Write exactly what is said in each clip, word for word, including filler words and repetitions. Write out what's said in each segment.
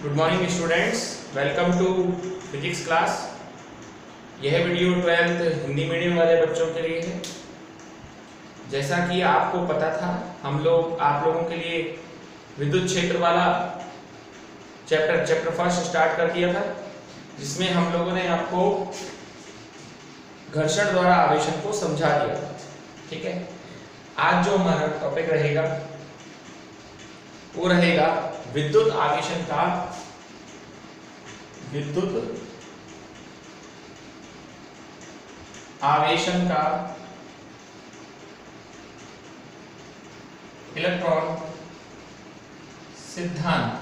Good morning students, welcome to physics class. यह video twelfth Hindi medium वाले बच्चों के लिए है। जैसा कि आपको पता था, हम लोग आप लोगों के लिए विद्युत क्षेत्र वाला चैप्टर चैप्टर फर्स्ट स्टार्ट कर दिया था, जिसमें हम लोगों ने आपको घर्षण द्वारा आवेशन को समझा दिया था। ठीक है, आज जो हमारा टॉपिक रहेगा वो रहेगा विद्युत आवेशन का विद्युत आवेशन का इलेक्ट्रॉन सिद्धांत।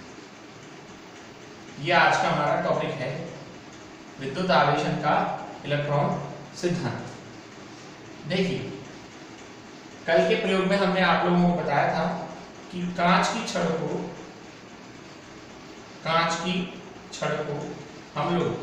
ये आज का हमारा टॉपिक है, विद्युत आवेशन का इलेक्ट्रॉन सिद्धांत। देखिए, कल के प्रयोग में हमने आप लोगों को बताया था कि कांच की छड़ को कांच की छड़ को हम लोग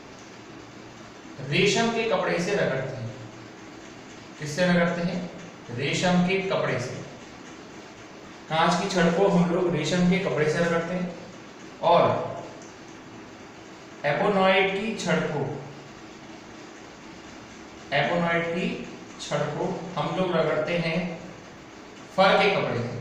रेशम के कपड़े से रगड़ते हैं। किससे रगड़ते हैं? रेशम के कपड़े से। कांच की छड़ को हम लोग रेशम के कपड़े से रगड़ते हैं और एपोनॉइड की छड़ को एपोनॉइड की छड़ को हम लोग रगड़ते हैं फर के कपड़े से।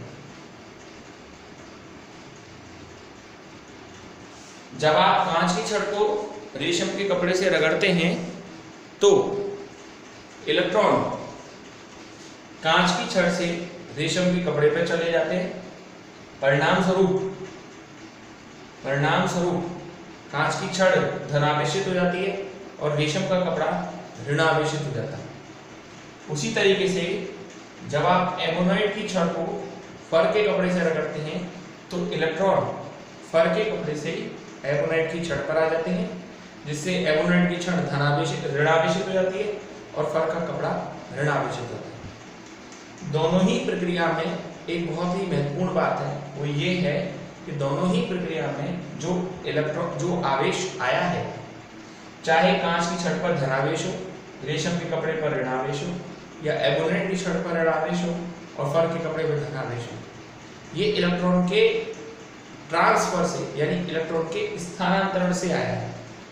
जब आप कांच की छड़ को रेशम के कपड़े से रगड़ते हैं तो इलेक्ट्रॉन कांच की छड़ से रेशम के कपड़े पर चले जाते हैं। परिणाम स्वरूप परिणाम स्वरूप कांच की छड़ धनावेशित हो जाती है और रेशम का कपड़ा ऋणावेशित हो जाता है। उसी तरीके से जब आप एमोनॉइड की छड़ को फर के कपड़े से रगड़ते हैं तो इलेक्ट्रॉन फर के कपड़े से एमोनॉइड की छड़ पर आ जाते हैं, जिससे एमोनॉइड की छड़ धनावेशित ऋणावेशित हो जाती है और फर का कपड़ा ऋणावेशित होता है। दोनों ही प्रक्रिया में एक बहुत ही महत्वपूर्ण बात है, वो ये है कि दोनों ही प्रक्रिया में जो इलेक्ट्रॉन जो आवेश आया है, चाहे कांच की छड़ पर धनावेश हो, रेशम के कपड़े पर ऋणावेश हो, या एमोनॉइड की छड़ पर ऋणावेश हो और फर के कपड़े पर धनावेश हो, ये इलेक्ट्रॉन के ट्रांसफर से यानी इलेक्ट्रॉन के स्थानांतरण से आया है।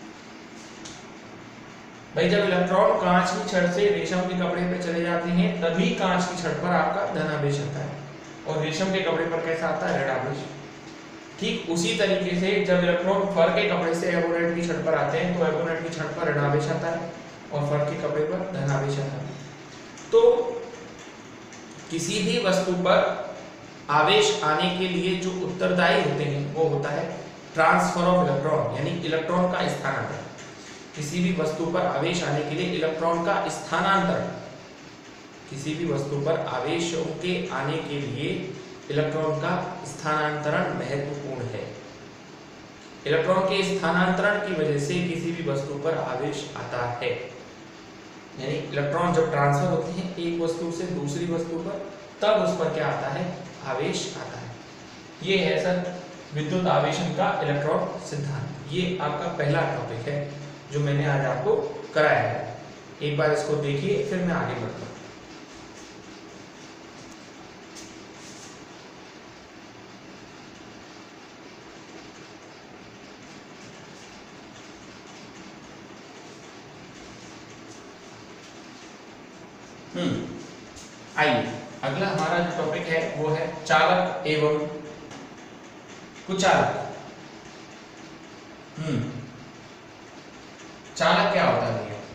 भाई, जब इलेक्ट्रॉन कांच की छड़ से रेशम के कपड़े पर चले जाते हैं तभी कांच की छड़ पर आपका धनावेश आता है और रेशम के कपड़े पर कैसा आता है? ऋणावेश। ठीक उसी तरीके से जब इलेक्ट्रॉन फर के कपड़े से एमोनॉइड की छड़ पर आते हैं तो एमोनॉइड की छड़ पर ऋणावेश आता है और फर के कपड़े पर धनावेश आता है। तो किसी भी वस्तु पर आवेश आने के लिए जो उत्तरदायी होते हैं वो होता है ट्रांसफर ऑफ इलेक्ट्रॉन, यानी इलेक्ट्रॉन का स्थानांतरण। किसी भी वस्तु पर आवेश आने के लिए इलेक्ट्रॉन का स्थानांतरण किसी भी वस्तु पर आवेशों के आने के लिए इलेक्ट्रॉन का स्थानांतरण महत्वपूर्ण है। इलेक्ट्रॉन के स्थानांतरण की वजह से किसी भी वस्तु पर आवेश आता है। यानी इलेक्ट्रॉन जब ट्रांसफर होते हैं एक वस्तु से दूसरी वस्तु पर, तब उस पर क्या आता है? आवेश आता है। ये है सर विद्युत आवेशन का इलेक्ट्रॉन सिद्धांत। ये आपका पहला टॉपिक है जो मैंने आज आपको कराया है। एक बार इसको देखिए, फिर मैं आगे बढ़ता हूँ। हम्म आइए, अगला हमारा जो टॉपिक है वो है चालक एवं कुचालक। हम्म चालक क्या होता है भैया?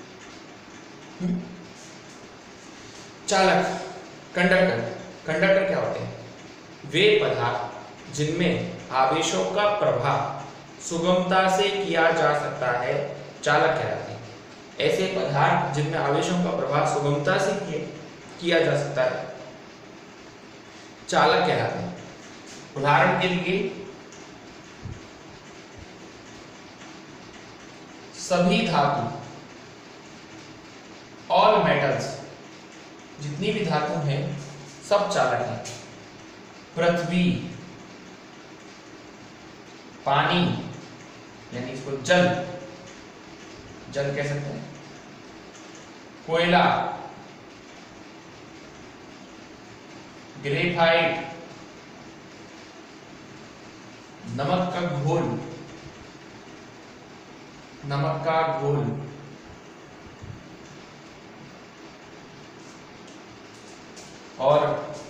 चालक, कंडक्टर। कंडक्टर क्या होते हैं? वे पदार्थ जिनमें आवेशों का प्रवाह सुगमता से किया जा सकता है, चालक कहलाते हैं। ऐसे पदार्थ जिनमें आवेशों का प्रवाह सुगमता से किया जा सकता है, चालक कहलाते हैं। उदाहरण के लिए सभी धातु, ऑल मेटल्स, जितनी भी धातु हैं सब चालक हैं। पृथ्वी, पानी यानी इसको जल जल कह सकते हैं, कोयला, ग्रेफाइट, नमक का घोल, नमक का घोल, और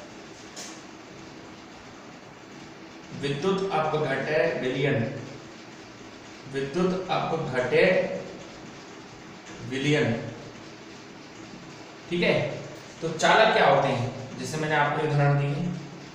विद्युत अपघटय विलयन, विद्युत अपघटय विलयन। ठीक है, तो चालक क्या होते हैं, जैसे मैंने आपको उदाहरण दिए,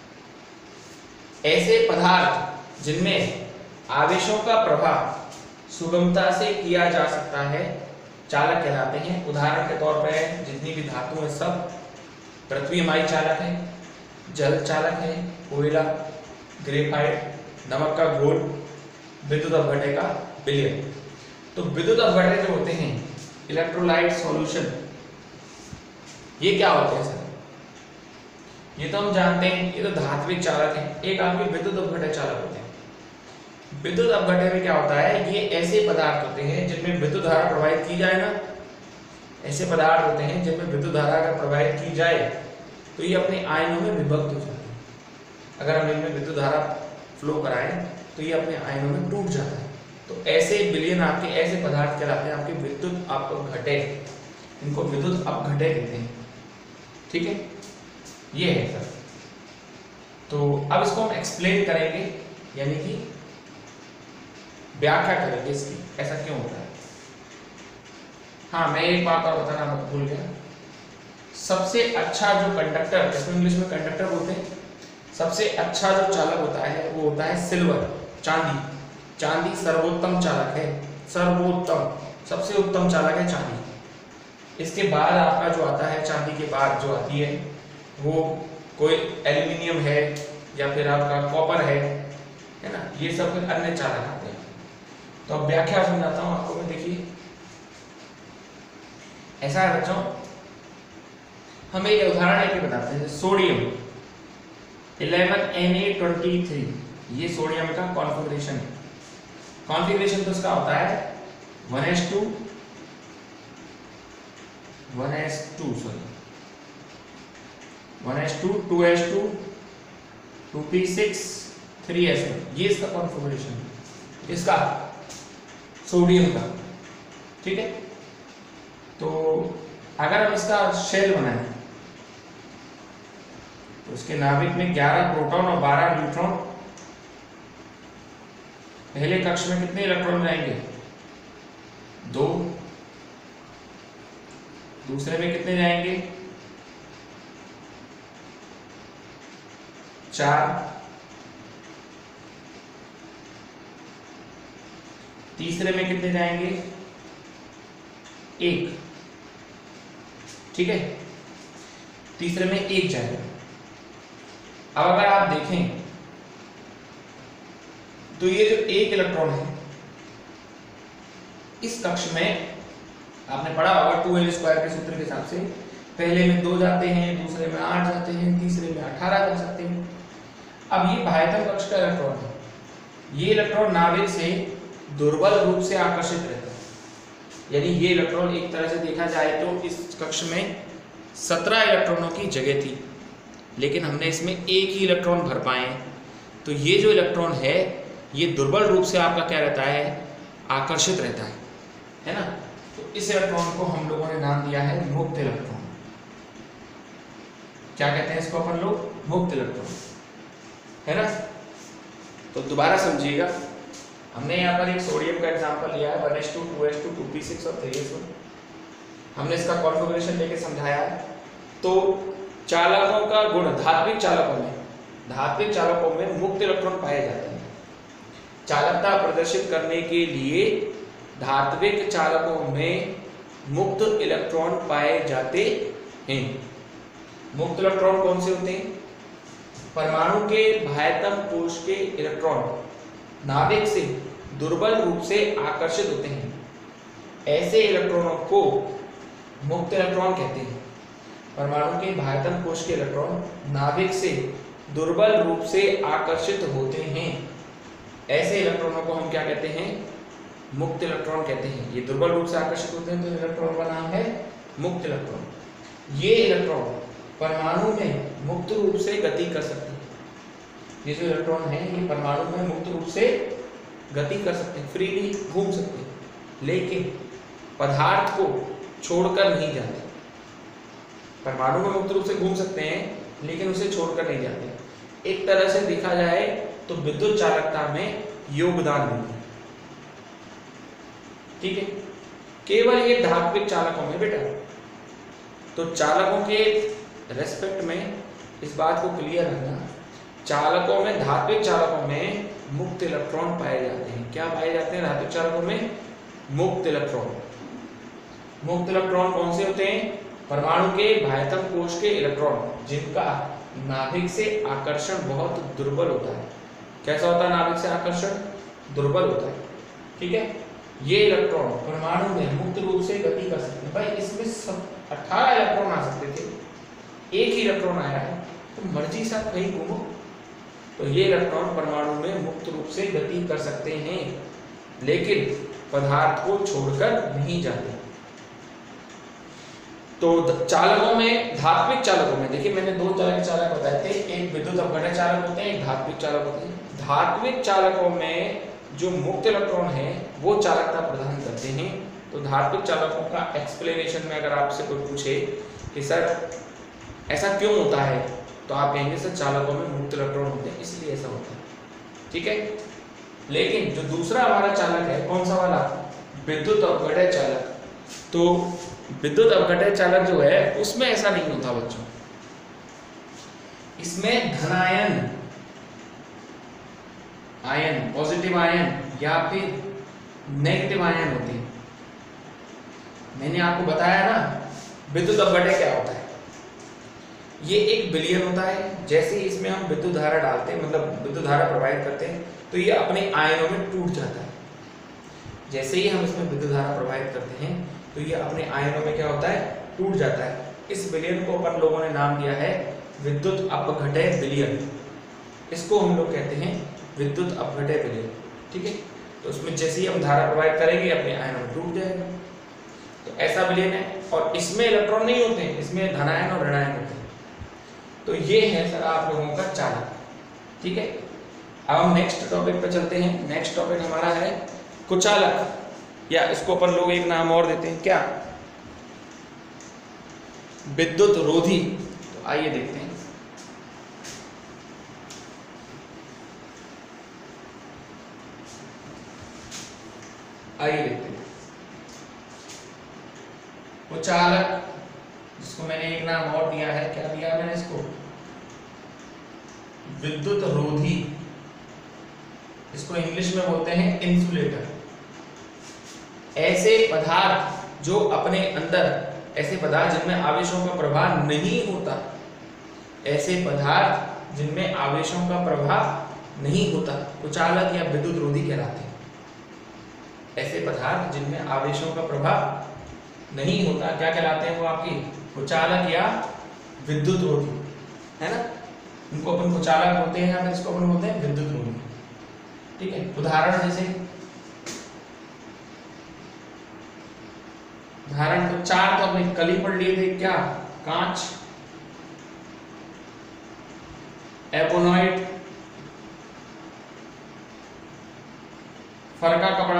ऐसे पदार्थ जिनमें आवेशों का प्रवाह सुगमता से किया जा सकता है चालक कहलाते हैं। उदाहरण के तौर पर जितनी भी धातु है सब, पृथ्वी हमारी चालक है, जल चालक है, कोयला, ग्रेफाइट, नमक का घोल, विद्युत अपघटय का विलयन। तो विद्युत अपघटय जो होते हैं इलेक्ट्रोलाइट सॉल्यूशन, ये क्या होते हैं सर? ये तो हम जानते हैं, ये तो धात्विक चालक है। एक आपके विद्युत अपघटय चालक होते हैं। विद्युत अपघटय में क्या होता है, ये ऐसे पदार्थ होते हैं जिनमें विद्युत धारा प्रवाहित की जाए ना, ऐसे पदार्थ होते हैं जिनमें विद्युत धारा अगर प्रवाहित की जाए तो ये अपने आयनों में विभक्त हो जाते हैं। अगर हम इनमें विद्युत धारा फ्लो कराएं तो ये अपने आयनों में टूट जाता है। तो ऐसे विलयन आपके ऐसे पदार्थ कहलाते हैं आपके विद्युत अपघटय, इनको विद्युत अपघटय कहते हैं। ठीक है, ये है सर। तो अब इसको हम एक्सप्लेन करेंगे, यानी कि व्याख्या करेंगे इसकी, ऐसा क्यों होता है। हाँ, मैं एक बात और बताना भूल गया। सबसे अच्छा जो कंडक्टर, जिसको इंग्लिश में कंडक्टर बोलते हैं, सबसे अच्छा जो चालक होता है वो होता है सिल्वर, चांदी। चांदी सर्वोत्तम चालक है, सर्वोत्तम, सबसे उत्तम चालक है चांदी। इसके बाद आपका जो आता है, चांदी के बाद जो आती है वो कोई एल्यूमिनियम है या फिर आपका कॉपर है, है ना, ये सब फिर अन्य चालक आते हैं। तो अब व्याख्या समझाता हूं आपको मैं। देखिए ऐसा है बच्चों, हम एक उदाहरण लेके बताते हैं। Sodium eleven N A twenty three, ये सोडियम का कॉन्फ़िगरेशन है। कॉन्फ़िगरेशन तो इसका होता है one s two one s two sorry one s two two s two two p six three s one, ये इसका कॉन्फ़िगरेशन है, इसका सोडियम का। ठीक है, तो अगर हम इसका शेल बनाएं तो इसके नाभिक में ग्यारह प्रोटॉन और बारह न्यूट्रॉन। पहले कक्ष में कितने इलेक्ट्रॉन जाएंगे? दो। दूसरे में कितने जाएंगे? चार। तीसरे में कितने जाएंगे? एक। ठीक है, तीसरे में एक जाएगा। अब अगर आप देखें तो ये जो एक इलेक्ट्रॉन है इस कक्ष में, आपने पढ़ा होगा टू एल स्क्वायर के सूत्र के हिसाब से, पहले में दो जाते हैं, दूसरे में आठ जाते हैं, तीसरे में अठारह जा सकते हैं। अब ये बाह्यतम कक्ष का इलेक्ट्रॉन है, ये इलेक्ट्रॉन नाभिक से दुर्बल रूप से आकर्षित रहता है। यानी ये इलेक्ट्रॉन एक तरह से देखा जाए तो इस कक्ष में सत्रह इलेक्ट्रॉनों की जगह थी, लेकिन हमने इसमें एक ही इलेक्ट्रॉन भर पाए। तो ये जो इलेक्ट्रॉन है ये दुर्बल रूप से आपका क्या रहता है? आकर्षित रहता है, है ना। तो इस इलेक्ट्रॉन को हम लोगों ने नाम दिया है मुक्त इलेक्ट्रॉन। क्या कहते हैं इसको अपन लोग? मुक्त इलेक्ट्रॉन, है ना। तो दोबारा समझिएगा, हमने यहाँ पर एक सोडियम का एग्जांपल लिया है, one s two two s two two p six और थ्री एस वन। हमने इसका कॉन्फ़िगरेशन लेके समझाया है। तो चालकों का गुण, धात्विक चालकों में धात्विक चालकों में मुक्त इलेक्ट्रॉन पाए जाते हैं। चालकता प्रदर्शित करने के लिए धात्विक चालकों में मुक्त इलेक्ट्रॉन पाए जाते हैं। मुक्त इलेक्ट्रॉन कौन से होते हैं? परमाणु के बाह्यतम कोश के इलेक्ट्रॉन नाभिक से दुर्बल रूप से आकर्षित होते हैं। ऐसे इलेक्ट्रॉनों को मुक्त इलेक्ट्रॉन कहते हैं। परमाणु के बाह्यतम कोश के इलेक्ट्रॉन नाभिक से दुर्बल रूप से आकर्षित होते हैं। ऐसे इलेक्ट्रॉनों को हम क्या कहते हैं? मुक्त इलेक्ट्रॉन कहते हैं। ये दुर्बल रूप से आकर्षित होते हैं तो इलेक्ट्रॉन का नाम है मुक्त इलेक्ट्रॉन। ये इलेक्ट्रॉन परमाणु में मुक्त रूप से गति कर सकते हैं। ये जो इलेक्ट्रॉन है ये परमाणु में मुक्त रूप से गति कर सकते हैं, फ्रीली घूम सकते हैं, लेकिन पदार्थ को छोड़कर नहीं जाते। परमाणु में मुक्त रूप से घूम सकते हैं लेकिन उसे छोड़कर नहीं जाते। एक तरह से देखा जाए तो विद्युत चालकता में योगदान देते हैं। ठीक है, केवल ये धात्विक चालकों में बेटा, तो चालकों के रेस्पेक्ट में इस बात को क्लियर रखना, चालकों में, धात्विक चालकों में मुक्त इलेक्ट्रॉन पाए जाते हैं। क्या पाए जाते हैं धात्विक चालकों में? मुक्त इलेक्ट्रॉन। मुक्त इलेक्ट्रॉन कौन से होते हैं? परमाणु के बाह्यतम कोश के इलेक्ट्रॉन, जिनका नाभिक से आकर्षण बहुत दुर्बल होता है। कैसा होता है नाभिक से आकर्षण? दुर्बल होता है। ठीक है, ये इलेक्ट्रॉन परमाणु में मुक्त रूप से गति कर सकते हैं। भाई इसमें सब अठारह इलेक्ट्रॉन आ सकते थे, एक ही इलेक्ट्रॉन आया है, तो मर्जी से आप कहीं घूमो। तो ये इलेक्ट्रॉन परमाणु में मुक्त रूप से गति कर सकते हैं, लेकिन पदार्थ को छोड़कर नहीं जाते। तो चालकों में, धात्विक चालकों में, देखिए मैंने दो तरह के चालक बताए थे, एक विद्युत अपघटन चालक होते हैं, एक धात्विक चालक होते हैं। धात्विक चालकों में जो मुक्त इलेक्ट्रॉन है वो चालकता प्रदान करते हैं। तो धात्विक चालकों का एक्सप्लेनेशन में अगर आपसे कोई पूछे कि सर ऐसा क्यों होता है, तो आप कहेंगे सर चालकों में मुक्त इलेक्ट्रॉन होते हैं इसलिए ऐसा होता है। ठीक है, लेकिन जो दूसरा हमारा चालक है, कौन सा वाला? विद्युत अपघटन चालक। तो विद्युत अपघटन चालक जो है उसमें ऐसा नहीं होता बच्चों, इसमें धनायन, आयन, पॉजिटिव आयन या फिर नेगेटिव आयन होते हैं। मैंने आपको बताया ना विद्युत अपघटन क्या होता है। ये एक विलयन होता है, जैसे ही इसमें हम विद्युत धारा डालते हैं, मतलब विद्युत धारा प्रवाहित करते हैं, तो ये अपने आयनों में टूट जाता है। जैसे ही हम इसमें विद्युत धारा प्रवाहित करते हैं तो ये अपने आयनों में क्या होता है? टूट जाता है। इस विलयन को अपन लोगों ने नाम दिया है विद्युत अपघटन विलयन। इसको हम लोग कहते हैं विद्युत अपघटन विलयन। ठीक है, तो उसमें जैसे ही हम धारा प्रवाहित करेंगे अपने आयनों में टूट जाएगा। तो ऐसा विलयन है, और इसमें इलेक्ट्रॉन नहीं होते हैं, इसमें धनायन और ऋणायन होते हैं। तो ये है सर आप लोगों का चालक। ठीक है, अब हम नेक्स्ट टॉपिक पे चलते हैं। नेक्स्ट टॉपिक हमारा है कुचालक, या इसको अपन लोग एक नाम और देते हैं, क्या? विद्युत रोधी। तो आइए देखते हैं। आइए देखते हैं कुचालक, जिसको मैंने एक नाम और दिया है, क्या दिया मैंने इसको? विद्युत रोधी। इसको इंग्लिश में बोलते हैं इंसुलेटर। ऐसे पदार्थ जो अपने अंदर, ऐसे पदार्थ जिनमें आवेशों का प्रवाह नहीं होता, ऐसे पदार्थ जिनमें आवेशों का प्रवाह नहीं होता, कुचालक या विद्युत रोधी कहलाते हैं। ऐसे पदार्थ जिनमें आवेशों का प्रवाह नहीं होता क्या कहलाते हैं? वो आपकी कुचालक या विद्युत रोधी, है ना? इनको अपन कुचालक बोलते हैं या फिर इसको अपन बोलते हैं विद्युत रोधी। ठीक है, उदाहरण जैसे उदाहरण तो चार तो अपने कल ही पढ़ लिए थे, क्या? कांच, एपोनॉइड, फर का कपड़ा,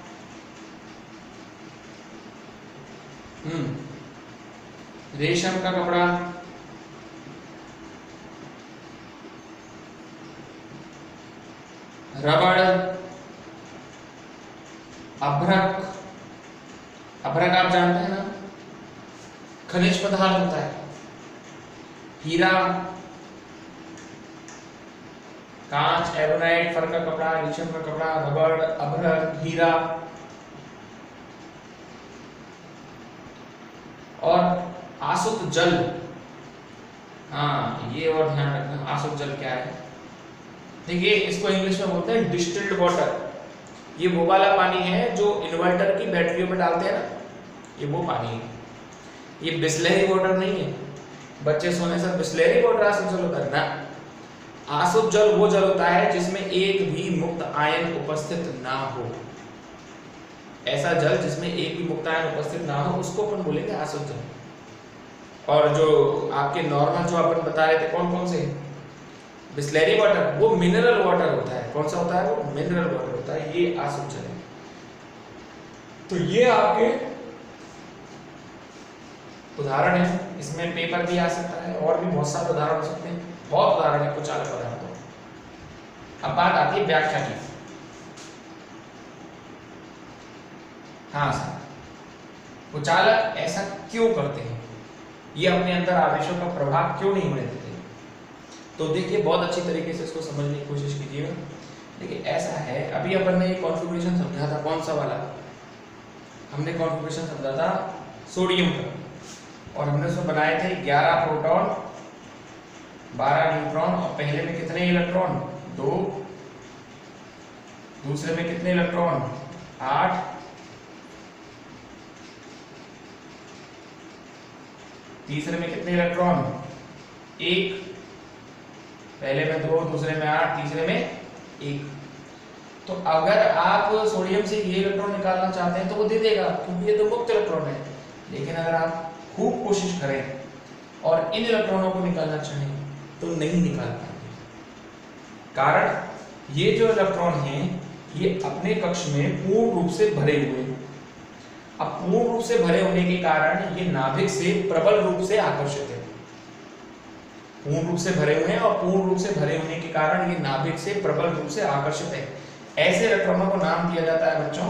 हम्म रेशम का कपड़ा, रबड़, अभ्रक। अभ्रक आप जानते हैं ना, खनिज पदार्थ होता है। हीरा, कांच, एबोनाइट, फर का कपड़ा, रेशम का कपड़ा, रबड़, अभ्रक, हीरा। और आसुत जल, हाँ ये और ध्यान रखना, आसुत जल क्या है? देखिए इसको इंग्लिश में बोलते हैं डिस्टिल्ड वाटर। ये वो वाला पानी है जो इन्वर्टर की बैटरियों में डालते हैं ना, ये वो पानी है। ये बिस्लरी वाटर नहीं है। बच्चे सोने से बिस्लरी वाटर आसुत जल होता है ना। आसुत जल वो जल होता है जिसमें एक भी मुक्त आयन उपस्थित ना हो। ऐसा जल जिसमें एक भी मुक्त आयन उपस्थित ना हो उसको अपन बोलेंगे आसुत जल। और जो आपके नॉर्मल जो अपन बता रहे थे कौन कौन से, बिस्लेरी वाटर वो मिनरल वाटर होता है। कौन सा होता है? वो मिनरल वाटर होता है। ये आसंचल है। तो ये आपके उदाहरण है। इसमें पेपर भी आ सकता है और भी बहुत सारे उदाहरण हो सकते हैं। बहुत उदाहरण है कुचालक पदार्थों। अब बात आती है व्याख्या की। हाँ सर, कुचालक ऐसा क्यों करते हैं? ये अपने अंदर आवेशों का प्रभाव क्यों नहीं होने देते? तो देखिए बहुत अच्छी तरीके से इसको समझने की कोशिश कीजिएगा। देखिए ऐसा है, अभी अपन ने ये कॉन्फ़िगरेशन समझा था। कौन सा वाला? हमने कॉन्फ़िगरेशन समझा था सोडियम का, और हमने उसमें बनाए थे ग्यारह प्रोटॉन बारह न्यूट्रॉन, और पहले में कितने इलेक्ट्रॉन? दो। दूसरे में कितने इलेक्ट्रॉन? आठ। तीसरे में कितने इलेक्ट्रॉन? एक। पहले में दो, दूसरे में आठ, तीसरे में एक। तो अगर आप सोडियम से ये इलेक्ट्रॉन निकालना चाहते हैं तो वो दे देगा, क्योंकि ये तो मुक्त इलेक्ट्रॉन है। लेकिन अगर आप खूब कोशिश करें और इन इलेक्ट्रॉनों को निकालना चाहें तो नहीं निकाल पाएंगे। कारण ये जो इलेक्ट्रॉन हैं ये अपने कक्ष में पूर्ण रूप से भरे हुए हैं। अब पूर्ण रूप से भरे होने के कारण ये नाभिक से प्रबल रूप से आकर्षित है। पूर्ण रूप से भरे हुए हैं और पूर्ण रूप से भरे होने के कारण ये नाभिक से प्रबल रूप से आकर्षित है। ऐसे इलेक्ट्रॉनों को नाम दिया जाता है बच्चों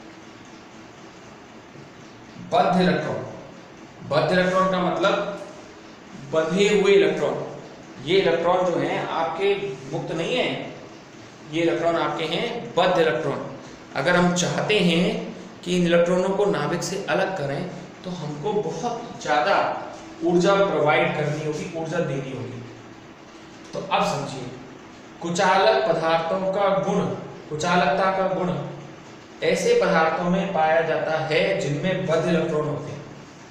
बद्ध इलेक्ट्रॉन। बद्ध इलेक्ट्रॉन का मतलब बंधे हुए इलेक्ट्रॉन। ये इलेक्ट्रॉन जो हैं आपके मुक्त नहीं है, ये इलेक्ट्रॉन आपके हैं बद्ध इलेक्ट्रॉन। अगर हम चाहते हैं कि इन इलेक्ट्रॉनों को नाभिक से अलग करें तो हमको बहुत ज्यादा ऊर्जा प्रोवाइड करनी होगी, ऊर्जा देनी होगी। तो अब समझिए, कुचालक पदार्थों का गुण, कुचालकता का गुण ऐसे पदार्थों में पाया जाता है जिनमें बद्ध इलेक्ट्रॉन होते हैं।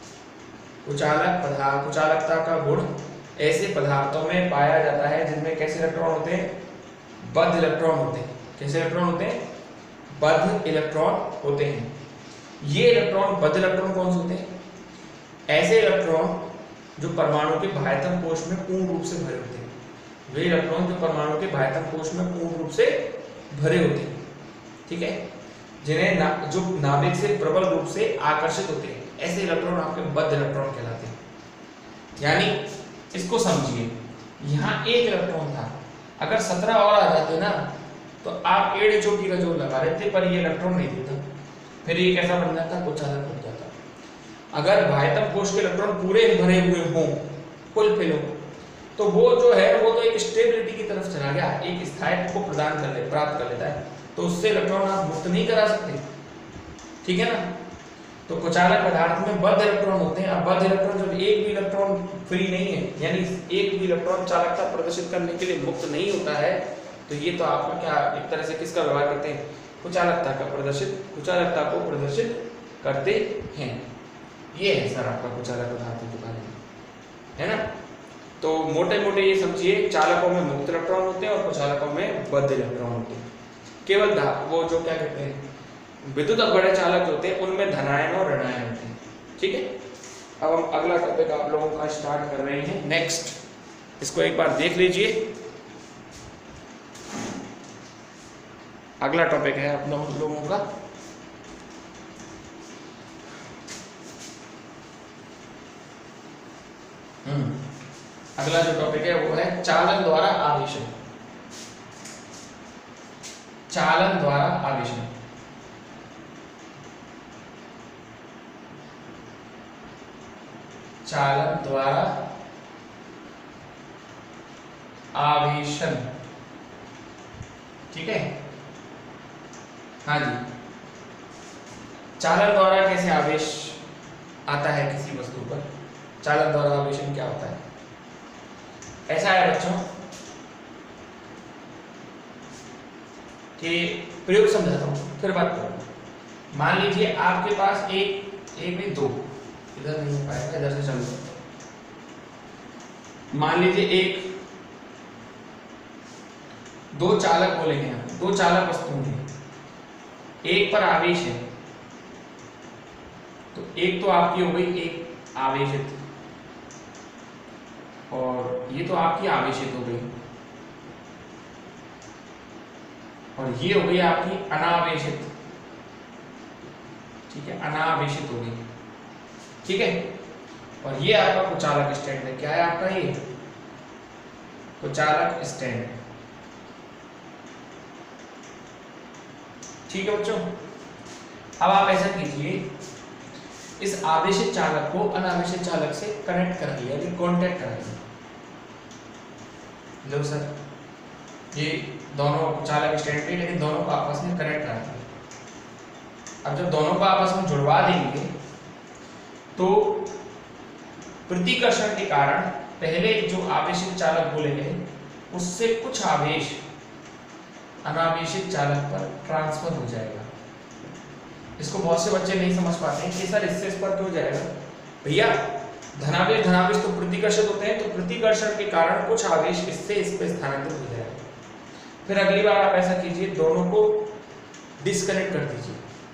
कुचालक पदार्थ कुचालकता का गुण ऐसे पदार्थों में पाया जाता है जिनमें कैसे इलेक्ट्रॉन होते हैं? बद्ध इलेक्ट्रॉन होते हैं। कैसे इलेक्ट्रॉन होते हैं? बद्ध इलेक्ट्रॉन होते हैं। ये इलेक्ट्रॉन बद्ध इलेक्ट्रॉन कौन से होते हैं? ऐसे इलेक्ट्रॉन जो परमाणु के बाह्यतम कोश में पूर्ण रूप से भरे होते हैं। वे इलेक्ट्रॉन जो परमाणु के बाह्यतम कोश में पूर्ण रूप से भरे होते हैं, ठीक है, जिन्हें ना, जो नाभिक से प्रबल रूप से आकर्षित होते हैं, ऐसे इलेक्ट्रॉन आपके बद्ध इलेक्ट्रॉन कहलाते हैं। यानी इसको समझिए, यहाँ एक इलेक्ट्रॉन था, अगर सत्रह और आ जाते ना तो आप एड़ी चोटी का जोर लगा रहे थे, पर ये इलेक्ट्रॉन नहीं देता। फिर ये कैसा बन जाता? कुचालक बन जाता। अगर बाह्यतम कोश के इलेक्ट्रॉन पूरे भरे हुए हों, फुल फिल हो, तो वो जो है वो तो एक स्टेबिलिटी की तरफ चला गया, एक स्थायित्व को प्रदान कर ले प्राप्त कर लेता है। तो उससे इलेक्ट्रॉन आप मुक्त नहीं करा सकते, ठीक है ना। तो कुचालक पदार्थ में बद्ध इलेक्ट्रॉन होते हैं। अब बद्ध इलेक्ट्रॉन जब एक भी इलेक्ट्रॉन फ्री नहीं है, यानी एक भी इलेक्ट्रॉन चालकता प्रदर्शित करने के लिए मुक्त नहीं होता है, तो ये तो आपका क्या एक तरह से किसका व्यवहार करते हैं? कुचालकता का प्रदर्शित कुचालकता को प्रदर्शित करते हैं। ये है सर आपका कुचालक पदार्थों के बारे में, है ना। तो मोटे मोटे ये समझिए, चालकों में मुक्त इलेक्ट्रॉन होते हैं और कुचालकों में बद्ध इलेक्ट्रॉन होते हैं। केवल वो जो क्या कहते हैं विद्युत अपघटन चालक होते हैं उनमें धनायन और ऋणायन होते हैं, ठीक है। अब हम अगला टॉपिक आप लोगों का स्टार्ट कर रहे हैं। नेक्स्ट, इसको एक बार देख लीजिए। अगला टॉपिक है अपना उन लोगों का हम्म अगला जो टॉपिक है वो है चालन द्वारा आवेशन। चालन द्वारा आवेशन चालन द्वारा आवेशन, ठीक है। हाँ जी, चालन द्वारा कैसे आवेश आता है किसी वस्तु पर? चालन द्वारा आवेशन क्या होता है? ऐसा है बच्चों कि प्रयोग समझाता हूं, फिर बात करूंगा। मान लीजिए आपके पास एक एक नहीं दो, इधर नहीं हो पाएगा, इधर से चलो। मान लीजिए एक दो चालक बोलेंगे हम, दो चालक वस्तुएं हैं, एक पर आवेश है, तो एक तो आपकी हो गई एक आवेशित, और ये तो आपकी आवेशित हो गई, और ये हो गई आपकी अनावेशित, ठीक है, अनावेशित हो गई, ठीक है। और ये आपका कुचालक स्टैंड है, क्या है आपका ये कुचालक स्टैंड, ठीक है बच्चों। अब आप ऐसा कीजिए, इस आवेशित चालक को अनावेशित चालक से कनेक्ट कर दिया, यानी कांटेक्ट कर दिया। लो सर, ये दोनों चालक स्टैंड पे, लेकिन दोनों को आपस में कनेक्ट कर दिया। अब जब दोनों को आपस में जुड़वा देंगे तो प्रतिकर्षण के कारण पहले जो आवेशित चालक बोले गए उससे कुछ आवेश अनावेशित चालक पर ट्रांसफर हो जाएगा। इसको बहुत से बच्चे नहीं समझ पाते हैं कि सर इससे इस पर क्यों जाएगा। भैया धनावेश धनावेश तो प्रतिकर्षित होते हैं, तो प्रतिकर्षण के कारण कुछ आवेश इससे इस पर स्थानांतरित हो जाएगा। फिर अगली बार आप ऐसा कीजिए, दोनों को डिस्कनेक्ट कर दीजिए।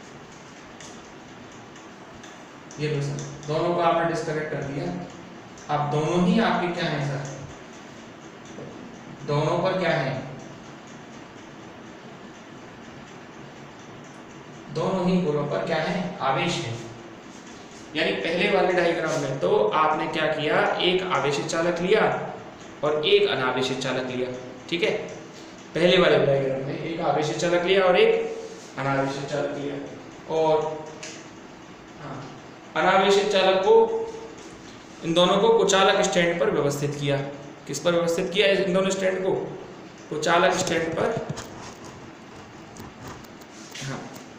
ये लो सर, दोनों को आपने डिस्कनेक्ट कर दिया। अब दोनों ही आपके क्या हैं सर, दोनों पर क्या है, दोनों ही गोलों पर क्या है, आवेश है। यानी पहले वाले डायग्राम में तो आपने क्या किया, एक आवेशित चालक लिया और एक अनावेशित चालक लिया, ठीक है। पहले वाले डायग्राम में एक आवेशित चालक लिया और एक अनावेशित चालक लिया, और हाँ, अनावेशित चालक को, इन दोनों को कुचालक स्टैंड पर व्यवस्थित किया। किस पर व्यवस्थित किया इन दोनों स्टैंड को, कुचालक स्टैंड पर। हाँ,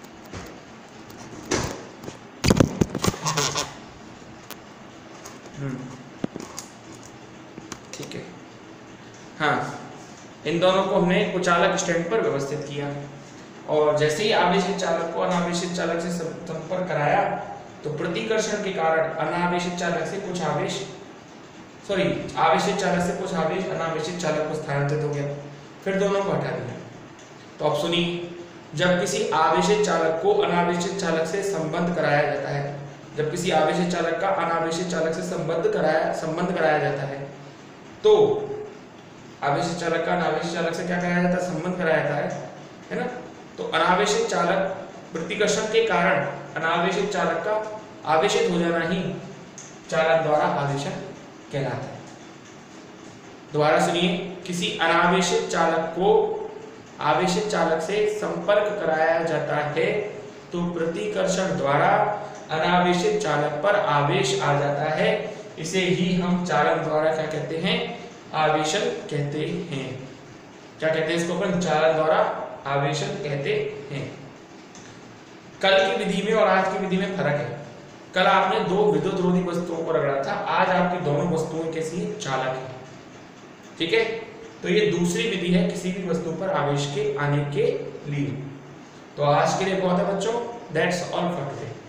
ठीक है, हाँ, इन दोनों को हमने कुचालक स्टैंड पर व्यवस्थित किया। और जैसे ही आवेशित चालक को अनावेशित चालक से संपर्क कराया तो प्रतिकर्षण के कारण अनावेशित चालक से कुछ आवेश सॉरी आवेशित चालक से कुछ आवेश अनावेशित चालक को स्थानांतरित हो गया। फिर दोनों को हटा दिया। तो अब सुनिए, जब किसी आवेशित चालक को अनावेशित चालक से संबंध कराया जाता है, जब किसी आवेशित चालक का अनावेशित चालक से संबंध कराया संबंध कराया जाता है तो आवेशित चालक का अनावेशित चालक से क्या कराया जाता है, संबंध कराया जाता है, है ना। तो अनावेशित चालक प्रतिकर्षण के कारण अनावेशित चालक का आवेशित हो जाना ही चालक द्वारा आवेशन कहलाता है। दोबारा सुनिए, किसी अनावेशित चालक को आवेशित चालक से संपर्क कराया जाता है तो प्रतिकर्षण द्वारा अनावेशित चालक पर आवेश आ जाता है। इसे ही हम चालक द्वारा क्या कहते हैं, आवेशन कहते हैं। क्या कहते हैं इसको अपन, चालक द्वारा आवेशन कहते हैं। कल की विधि में और आज की विधि में फर्क है। कल आपने दो विद्युत रोधी वस्तुओं को रगड़ा था, आज आपकी दोनों वस्तुएं कैसी हैं, चालक है, ठीक है। तो ये दूसरी विधि है किसी भी वस्तु पर आवेश के आने के लिए। तो आज के लिए बहुत है बच्चों, दैट्स ऑल फॉर टुडे।